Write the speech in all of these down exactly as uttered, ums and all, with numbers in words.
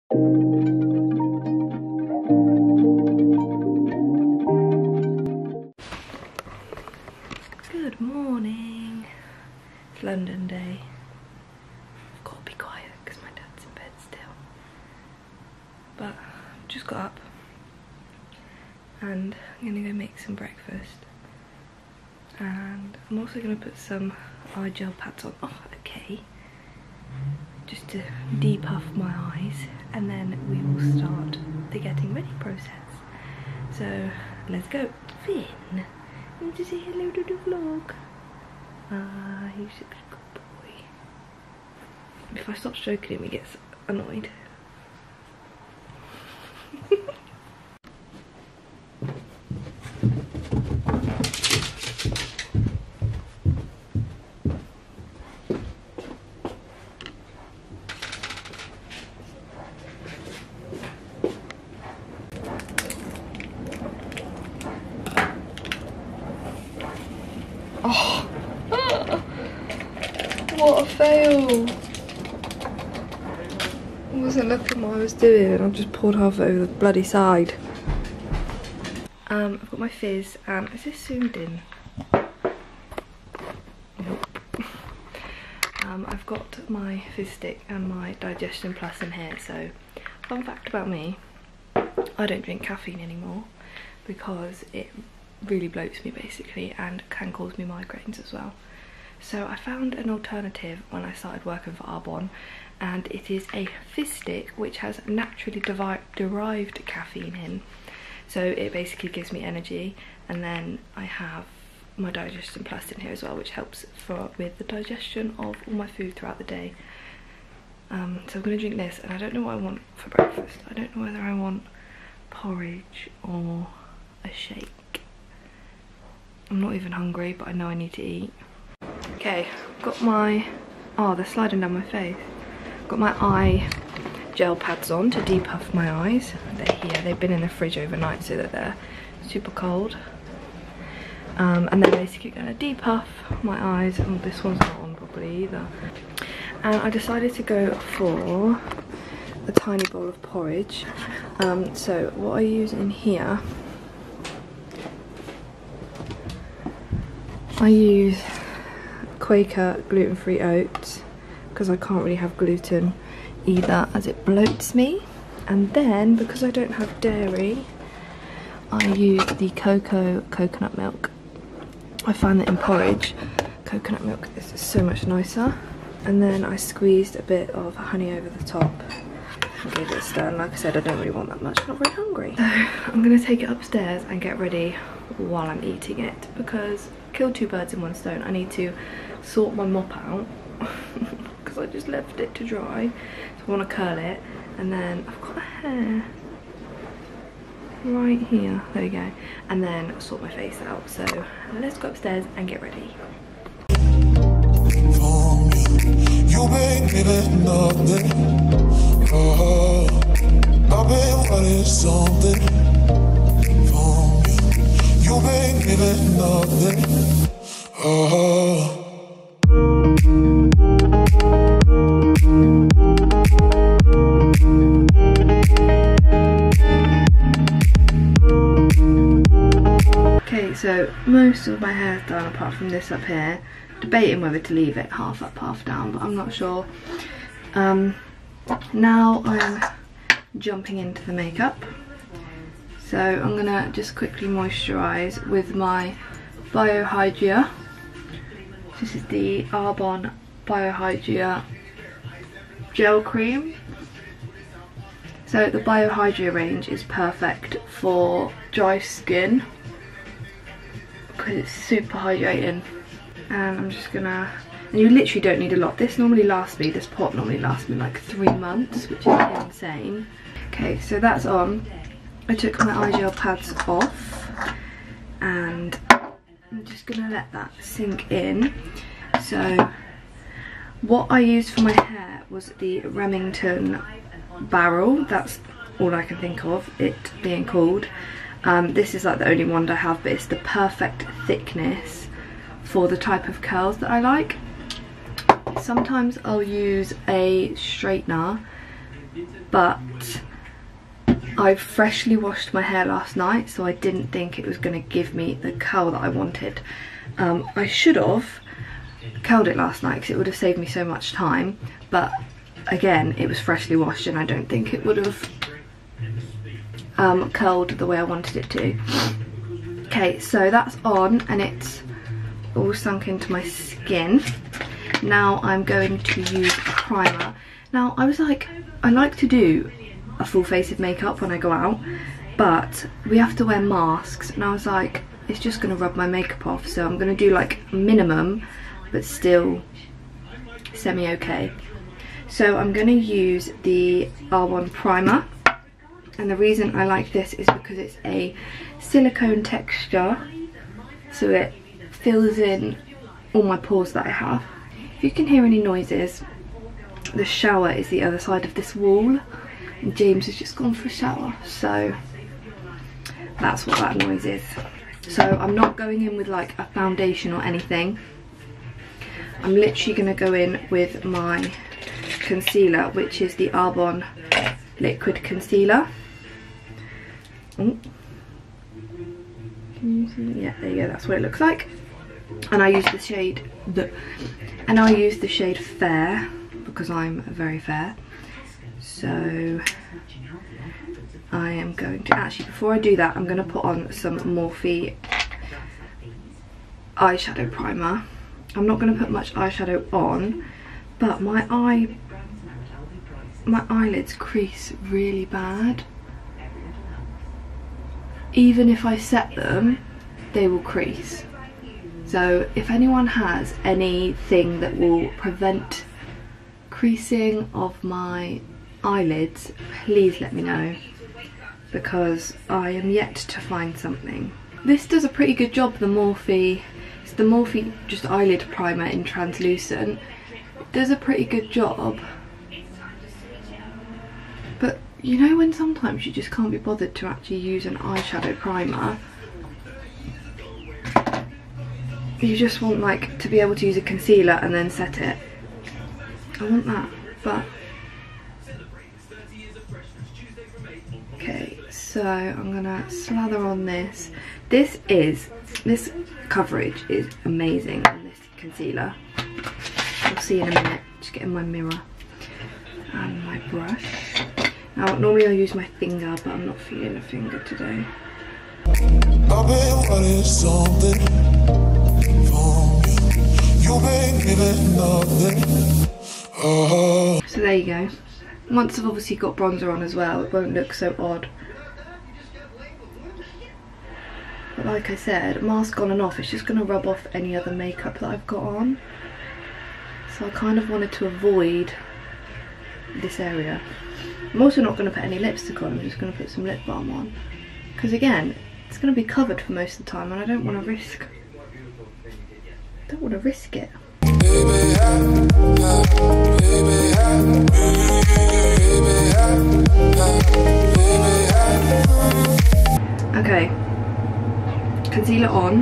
Good morning. It's London day. I've got to be quiet because my dad's in bed still. But I've just got up and I'm gonna go make some breakfast. And I'm also gonna put some eye gel pads on. Oh, okay. Just to depuff my eyes, and then we will start the getting ready process. So let's go. Finn, you want to say hello to the vlog? Ah, he's a good boy. If I stop stroking him, he gets annoyed. Oh, what a fail. I wasn't looking what I was doing and I've just poured half over the bloody side. Um, I've got my fizz and is this zoomed in? Nope. Um, I've got my fizz stick and my Digestion Plus in here. So, fun fact about me, I don't drink caffeine anymore because it really bloats me basically and can cause me migraines as well. So I found an alternative when I started working for Arbonne, and it is a fizz stick which has naturally derived caffeine in. So it basically gives me energy, and then I have my Digestion Plus in here as well, which helps for with the digestion of all my food throughout the day. Um, so I'm going to drink this, and I don't know what I want for breakfast. I don't know whether I want porridge or a shake. I'm not even hungry, but I know I need to eat. Okay, got my, oh, they're sliding down my face. Got my eye gel pads on to depuff my eyes. They're here, they've been in the fridge overnight so that they're super cold. Um, and they're basically gonna depuff my eyes. Oh, this one's not on properly either. And I decided to go for a tiny bowl of porridge. Um, so what I use in here, I use Quaker gluten-free oats because I can't really have gluten either as it bloats me. And then because I don't have dairy, I use the cocoa coconut milk. I find that in porridge, coconut milk is so much nicer. And then I squeezed a bit of honey over the top and gave it a stir. And like I said, I don't really want that much, I'm not very hungry. So I'm gonna take it upstairs and get ready while I'm eating it, because kill two birds in one stone. I need to sort my mop out because I just left it to dry, so I want to curl it, and then I've got a hair right here, there we go, and then sort my face out. So let's go upstairs and get ready. You make me let nothing, oh, I've been wanting something from you. You make me let nothing, oh. Okay, so most of my hair's done apart from this up here. Debating whether to leave it half up, half down, but I'm not sure. Um, now I'm jumping into the makeup. So I'm gonna just quickly moisturise with my Biohydria. This is the Arbonne Biohydria gel cream. So the Biohydria range is perfect for dry skin because it's super hydrating. And I'm just gonna, and you literally don't need a lot. This normally lasts me, this pot normally lasts me like three months, which is insane. Okay, so that's on. I took my eye gel pads off and I'm just gonna let that sink in. So what I used for my hair was the Remington barrel. That's all I can think of it being called. Um, this is like the only wand I have, but it's the perfect thickness for the type of curls that I like. Sometimes I'll use a straightener, but I freshly washed my hair last night, so I didn't think it was going to give me the curl that I wanted. Um, I should have curled it last night because it would have saved me so much time, but again, it was freshly washed and I don't think it would have um, curled the way I wanted it to. Okay, so that's on and it's all sunk into my skin. Now I'm going to use primer. Now I was like, I like to do a full face of makeup when I go out, but we have to wear masks, and I was like, it's just gonna rub my makeup off, so I'm gonna do like minimum but still semi okay. So I'm gonna use the R one primer, and the reason I like this is because it's a silicone texture, so it fills in all my pores that I have. If you can hear any noises, the shower is the other side of this wall and James has just gone for a shower, so that's what that noise is. So I'm not going in with like a foundation or anything. I'm literally going to go in with my concealer, which is the Arbonne liquid concealer. Ooh. Yeah, there you go, that's what it looks like. And I use the shade the and I use the shade Fair because I'm very fair. So I am going to, actually before I do that, I'm going to put on some Morphe eyeshadow primer. I'm not going to put much eyeshadow on, but my eye, my eyelids crease really bad. Even if I set them, they will crease. So if anyone has anything that will prevent creasing of my eyelids, please let me know, because I am yet to find something. This does a pretty good job, the Morphe, it's the Morphe just eyelid primer in translucent. It does a pretty good job, but you know when sometimes you just can't be bothered to actually use an eyeshadow primer, you just want like to be able to use a concealer and then set it. I want that, but okay, so I'm gonna slather on this. This is, this coverage is amazing on this concealer. We'll see in a minute. Just getting my mirror and my brush. Now normally I use my finger, but I'm not feeling a finger today. I've been wanting something from you. You've been giving nothing. Oh. So there you go. Once I've obviously got bronzer on as well, it won't look so odd. But like I said, mask on and off, it's just going to rub off any other makeup that I've got on. So I kind of wanted to avoid this area. I'm also not going to put any lipstick on, I'm just going to put some lip balm on. Because again, it's going to be covered for most of the time and I don't want to risk, don't want to risk it. Okay, concealer on.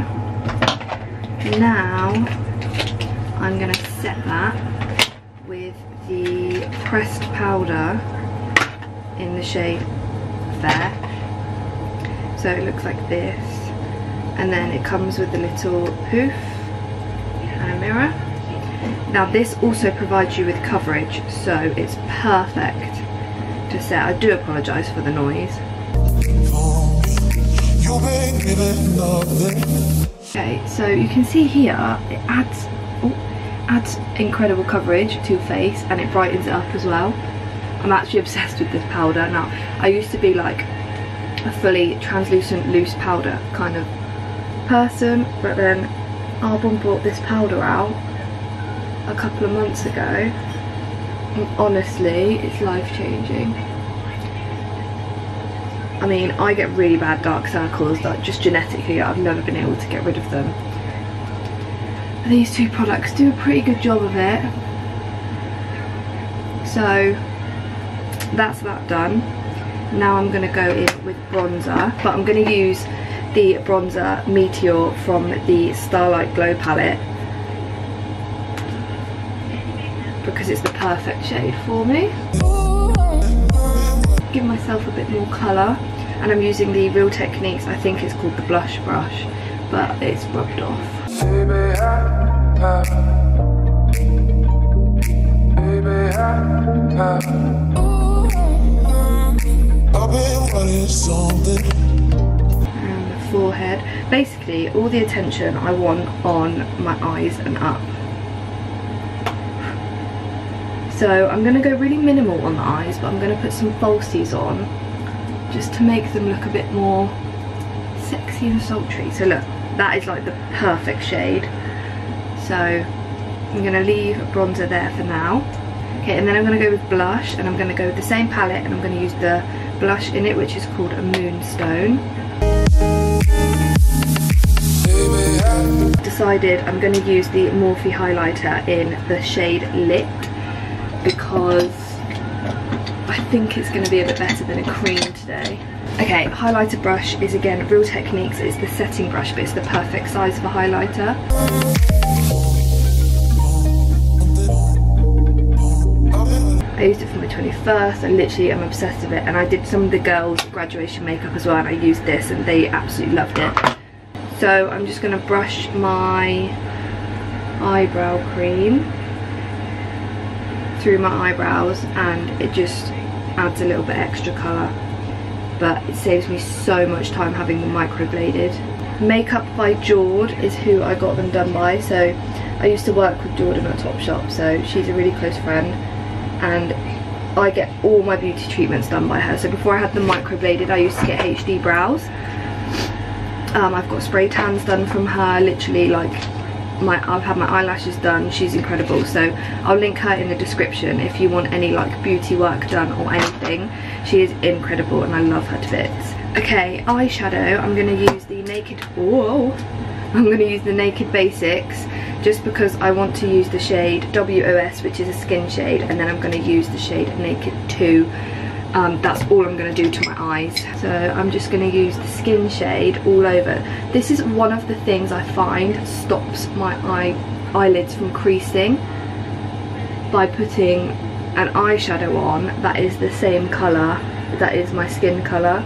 Now I'm going to set that with the pressed powder in the shade Fair. So it looks like this, and then it comes with a little poof and a mirror. Now this also provides you with coverage, so it's perfect to set. I do apologise for the noise. Okay, so you can see here it adds oh, adds incredible coverage to your face, and it brightens it up as well. I'm actually obsessed with this powder now. I used to be like a fully translucent loose powder kind of person, but then Arbonne brought this powder out a couple of months ago, and honestly it's life-changing. I mean, I get really bad dark circles, like just genetically I've never been able to get rid of them. These two products do a pretty good job of it. So that's that done. Now I'm going to go in with bronzer, but I'm going to use the bronzer Meteor from the Starlight Glow palette because it's the perfect shade for me. give myself a bit more colour, and I'm using the Real Techniques, I think it's called the blush brush, but it's rubbed off. Baby, I, I, baby, I, I, I've been wanting something. And the forehead. Basically, all the attention I want on my eyes and up. So I'm going to go really minimal on the eyes, but I'm going to put some falsies on just to make them look a bit more sexy and sultry. So look, that is like the perfect shade. So I'm going to leave bronzer there for now. Okay, and then I'm going to go with blush, and I'm going to go with the same palette, and I'm going to use the blush in it, which is called a Moonstone. Decided I'm going to use the Morphe highlighter in the shade Lit, because I think it's going to be a bit better than a cream today. Okay, highlighter brush is again Real Techniques. It's the setting brush, but it's the perfect size of a highlighter. I used it for my twenty-first. I literally am obsessed with it, and I did some of the girls' graduation makeup as well, and I used this and they absolutely loved it. So I'm just going to brush my eyebrow cream through my eyebrows, and it just adds a little bit extra colour, but it saves me so much time having them microbladed. Makeup by Jord is who I got them done by. So I used to work with Jordan at Topshop, so she's a really close friend, and I get all my beauty treatments done by her. So before I had them microbladed, I used to get H D brows. Um, I've got spray tans done from her, literally like my I've had my eyelashes done. She's incredible, so I'll link her in the description if you want any like beauty work done or anything. She is incredible and I love her to bits. Okay, eyeshadow, I'm going to use the Naked, whoa, I'm going to use the Naked Basics, just because I want to use the shade W O S, which is a skin shade, and then I'm going to use the shade Naked two. Um, that's all I'm going to do to my eyes. So I'm just going to use the skin shade all over. This is one of the things I find stops my eye eyelids from creasing, by putting an eyeshadow on that is the same colour that is my skin colour.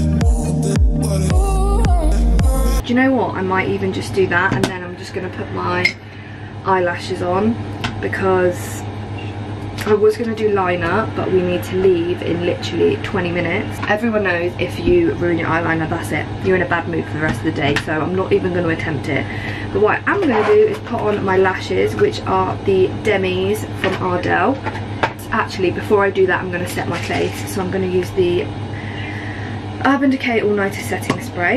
Do you know what? I might even just do that, and then I'm just going to put my eyelashes on, because I was going to do liner, but we need to leave in literally twenty minutes. Everyone knows if you ruin your eyeliner, that's it. You're in a bad mood for the rest of the day, so I'm not even going to attempt it. But what I am going to do is put on my lashes, which are the Demis from Ardell. Actually, before I do that, I'm going to set my face. So I'm going to use the Urban Decay All Nighter Setting Spray.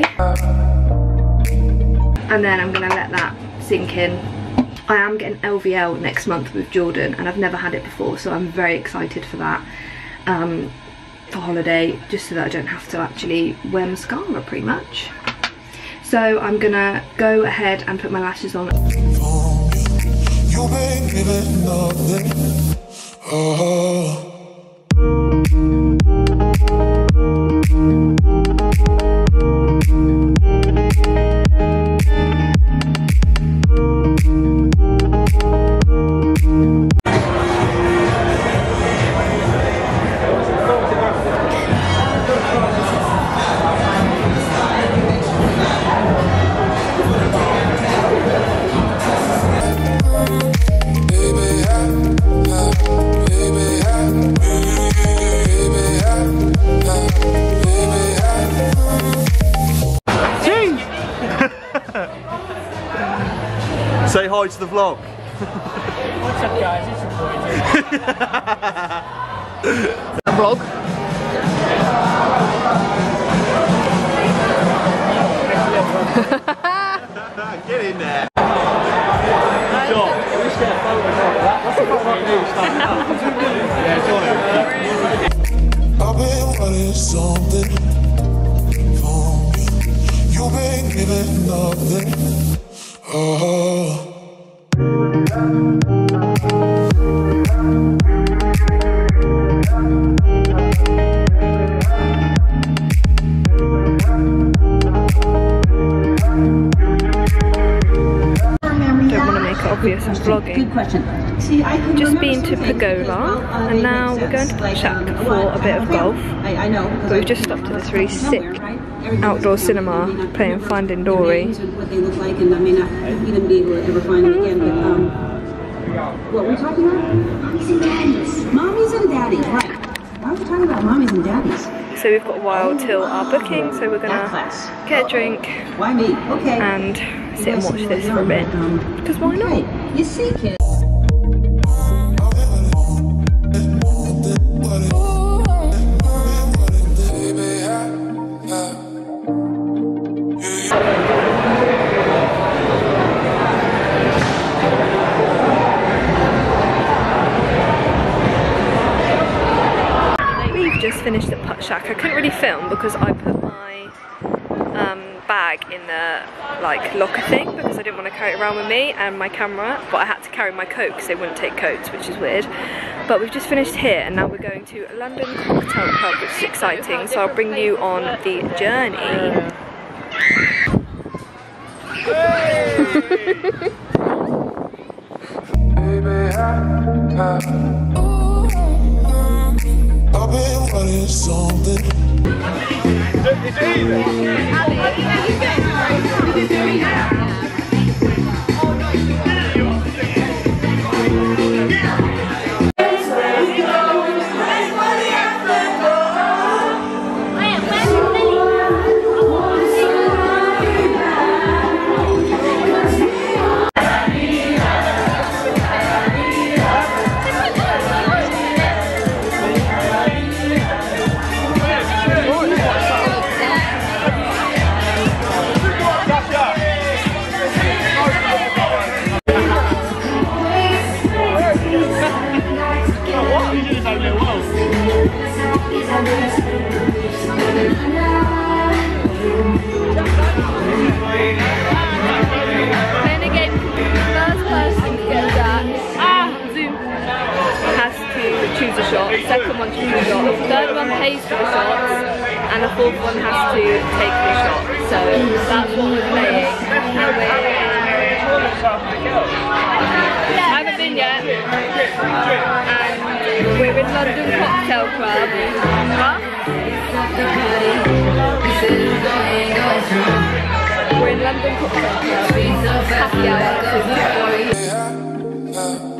And then I'm going to let that sink in. I am getting L V L next month with Jordan, and I've never had it before, so I'm very excited for that, um, for holiday, just so that I don't have to actually wear mascara pretty much. So I'm gonna go ahead and put my lashes on. Say hi to the vlog. What's up, guys? It's your boy. Vlog. Get in there. I've been wanting something from you. You've been giving nothing. Oh. obvious I'm vlogging. Good question. See, I can Just remember been to some things, but it's Pagoda, well, uh, and they now make we're going to sense. Putt Shack Um, for but a bit I of have golf. I, I know. But we've just stopped at this really sick outdoor cinema playing Finding Dory. What they look like, and I may not even be able to ever find them again. But um, what were we talking about? Mommies and daddies. Mommies and daddies, right? Why are we talking about mommies and daddies? So we've got a while till our booking, so we're gonna get a drink Why me? Okay. and sit and watch this for a bit. Because why not? You see, kids. Just finished at Putt Shack. I couldn't really film because I put my um, bag in the like locker thing because I didn't want to carry it around with me and my camera, but I had to carry my coat because they wouldn't take coats, which is weird. But we've just finished here and now we're going to a London Cocktail Club, which is exciting, so I'll bring you on the journey. I've been wanting something. It's easy. Choose a shot, second one choose a shot, third one pays for the shots, and the fourth one has to take the shot. So that's what we're playing. And we're I haven't been yet. And we're in London Cocktail Club. Huh? We're in London Cocktail Club. Happy hour.